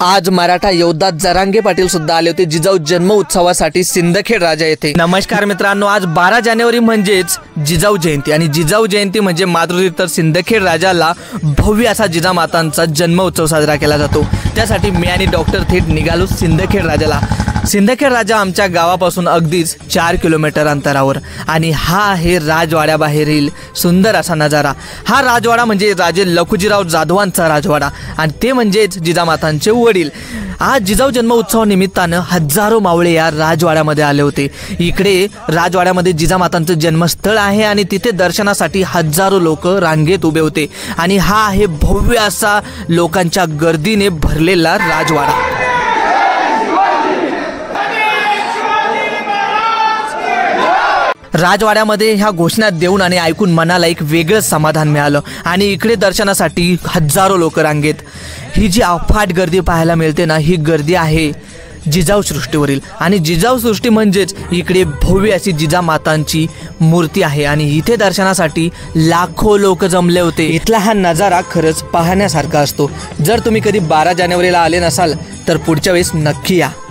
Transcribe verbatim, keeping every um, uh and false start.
आज मराठा योद्धा जरांगे पाटील सुद्धा आले होते जिजाऊ जन्म उत्सवासाठी सिंदखेड राजा येथे। नमस्कार मित्रांनो, आज बारा जानेवारी म्हणजेच जिजाऊ जयंती आणि जिजाऊ जयंती म्हणजे मातृतीर्थ सिंदखेड राजाला भव्य असा जिजामातांचा जन्म उत्सव साजरा केला जातो। त्यासाठी मी आणि डॉक्टर थेट निघालो सिंदखेड राजाला। सिंदखेड राजा आमच्या गावापासून अगदीच चार किलोमीटर अंतरावर आणि हा आहे राजवाड्याबाहेरील सुंदर असा नजारा। हा राजवाडा म्हणजे राजे लखुजीराव जाधवांचा राजवाडा आणि ते म्हणजेच जिजामातांचे वडील। आज जिजाऊ जन्म उत्सव निमित्तानं हजारो मावळे या राजवाड्यामध्ये आले होते। इकडे राजवाड्यामध्ये जिजामातांचं जन्मस्थळ आहे आणि तिथे दर्शनासाठी हजारो लोक रांगेत उभे होते आणि हा आहे भव्य असा लोकांच्या गर्दीने भरलेला राजवाडा। राजवाड्यामध्ये ह्या घोषणा देऊन आणि ऐकून मनाला एक वेगळंच समाधान मिळालं आणि इकडे दर्शनासाठी हजारो लोक रांगेत। ही जी अफाट गर्दी पाहायला मिळते ना, ही गर्दी आहे जिजाऊ सृष्टीवरील आणि जिजाऊ सृष्टी म्हणजेच इकडे भव्य अशी जिजामातांची मूर्ती आहे आणि इथे दर्शनासाठी लाखो लोक जमले होते। इथला हा नजारा खरंच पाहण्यासारखा असतो। जर तुम्ही कधी बारा जानेवारीला आले नसाल तर पुढच्या वेळेस नक्की या।